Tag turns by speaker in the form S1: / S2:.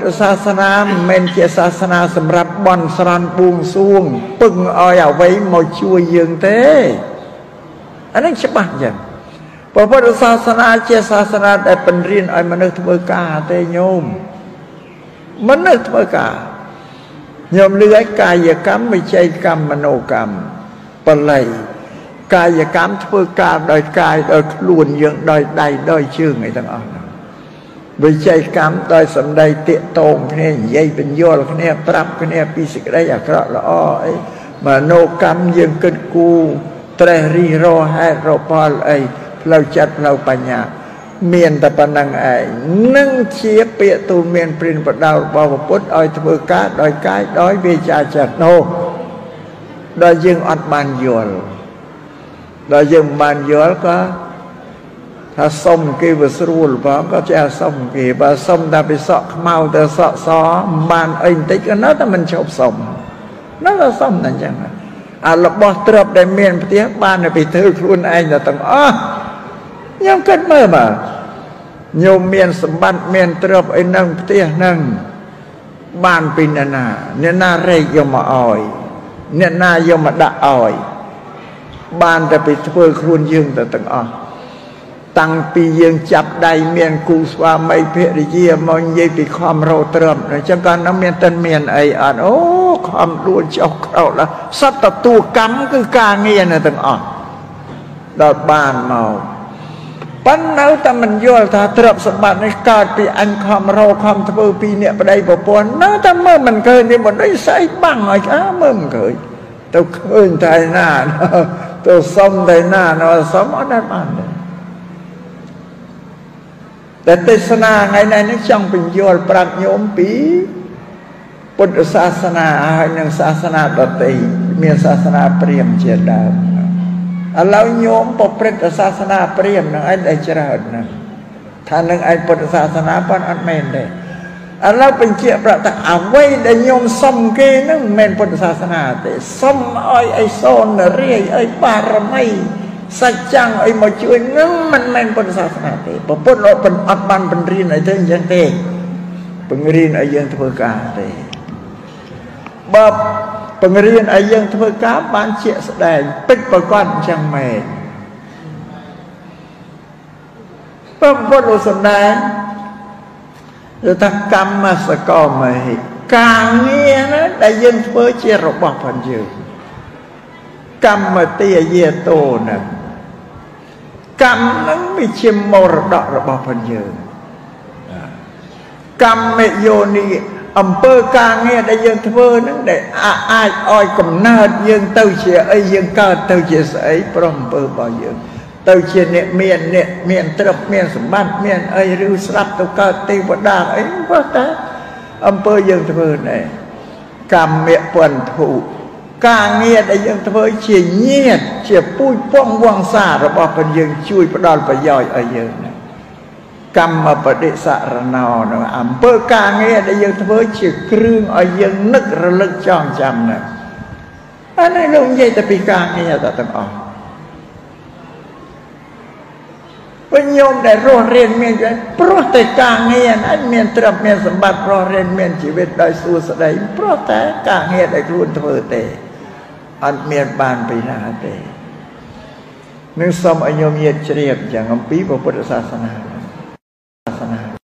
S1: ទ្ធសាសនាមិនមែនជាសាសនាសម្រាប់បន់ស្រន់បួងសួងពឹងឲ្យអ្វីមកជួយយើងទេអានេះច្បាស់ចឹងព្រះពុទ្ធសាសនាជាសាសនាដែលបង្រៀនឲ្យមនុស្សធ្វើការទេញោមមនុស្សធ្វើការញោមលឺឲ្យកាយកម្មវិច័យកម្មមโนកម្មបល័យកាយកម្មធ្វើការដោយកាយដោយខ្លួនយើងដោយដៃដោយជើងអីទាំងអស់វិច័យកម្មដោយសម្ដីតាកតងគ្នានិយាយបញ្យល់គ្នាប្រាប់គ្នាពីសេចក្តីអាក្រក់ល្អអីមโนកម្មយើងគិតគូរត្រេះរិះរហេតុរផលអីផ្លូវចិត្តផ្លូវបញ្ញាមានតែប៉ុណ្្នឹងឯងនឹងជាពាក្យទូលមានព្រានបដៅរបស់ព្រះពុទ្ធឲ្យធ្វើការដោយកាយដោយវាចាចិត្តនោះដល់យើងអត់បានយល់ដល់យើងបានយល់ក៏ថាសុំគេវាស្រួលផងក៏ចេះសុំគេបើសុំតែពិសក់ខ្មៅទៅសក់សបានអីបន្តិចក៏នៅតែមិនឈប់សុំនៅតែសុំតែអញ្ចឹងអារបស់ទ្រព្យដែលមានផ្ទះបានតែពីធ្វើខ្លួនឯងតែទាំងអស់ញោមគិតមើលមើលញោមមានសម្បត្តិមានទ្រព្យអីនឹងផ្ទះនឹងបានពីអ្នកណារែកយកមកឲ្យអ្នកណាយកមកដាក់ឲ្យបានតែពីធ្វើខ្លួនយើងទៅទាំងអស់តាំងពីយើងចាប់ដៃមានគូស្វាមីភរិយាមកនិយាយពីខំរោទ្រព្យអញ្ចឹងក៏នៅមានតិនមានអីអត់អូខំដួលចុះក្រោតសត្វទទួលកម្មគឺការងារនៅទាំងអស់ដល់បានមកប៉ុន្តែនៅតែមិនយល់ថាទ្រព្យសម្បត្តិនេះកើតពីអញខំរោខំធ្វើពីអ្នកប្តីប្រពន្ធនៅតែមើលមិនឃើញទេមិនដូចស្អីបាំងឲ្យមើលមិនឃើញទៅឃើញតែណាទៅសុំតែណាសុំអត់បានទេតែទេសនាថ្ងៃនេះចង់បញ្យល់ប្រាប់ញោមពីពុទ្ធសាសនាហើយនិងសាសនាដទៃមានសាសនាព្រាហ្មណ៍ជាដើមឥឡូវញោមប្រព្រឹត្តសាសនាព្រាហ្មណ៍នឹងឯងដែលច្រើនណាស់ថានឹងឯងពុទ្ធសាសនាប៉ុនអត់មែនទេឥឡូវបញ្ជាក់ប្រាប់ថាអ្វីដែលញោមសុំគេនឹងមិនមែនពុទ្ធសាសនាទេសុំឲ្យអីសូនរាយអីបារមីសច្ចੰអីមកជួយនឹងមិនមែនពុទ្ធសាសនាទេព្រះពុទ្ធលោកអត់បានបង្រៀនឲ្យទៅអញ្ចឹងទេបង្រៀនឲ្យយើងធ្វើការទេបើបង្រៀនឲ្យយើងធ្វើការបានជាក់ស្ដែងពិតប្រកបអញ្ចឹងមែនព្រះពុទ្ធលោកសម្ដែងថាកម្មសកលមហិការងារណាដែលយើងធ្វើជារបស់ផងយើងកម្មទាយាតោណាកម្មនឹងវាជាមរតករបស់ផងយើងកម្មយោនិអំពើការងារដែលយើងធ្វើនឹងដែលអាចឲ្យកំណើតយើងទៅជាអីយើងកើតទៅជាស្អីព្រោះអំពើរបស់យើងទៅជាអ្នកមានទ្រព្យមានសម្បត្តិមានអីឬស្រាប់ទៅកើតទេវតាអីព្រោះតែអំពើយើងធ្វើនេះកម្មពន្ធុការងារដែលយើងធ្វើជាញាតិជាពូជពងវង្សារបស់ព្រះយើងជួយផ្ដល់ប្រយោជន៍ឲ្យយើងកម្មបដិសរណោអំពើការងារដែលយើងធ្វើជាគ្រឿងឲ្យយើងនឹករលឹកចងចាំណាអានេះលោកនិយាយតែពីការងារទាំងអស់វិញញោមដែលរស់រៀនមានព្រោះតែការងារណាមានទ្រព្យមានសម្បត្តិរស់រៀនមានជីវិតដោយសួស្តីព្រោះតែការងារដែលខ្លួនធ្វើទេអត់មានបានពីណាទេនឹងសូមឲ្យញោមញាតិជ្រាបយ៉ាងអំពីពុទ្ធសាសនា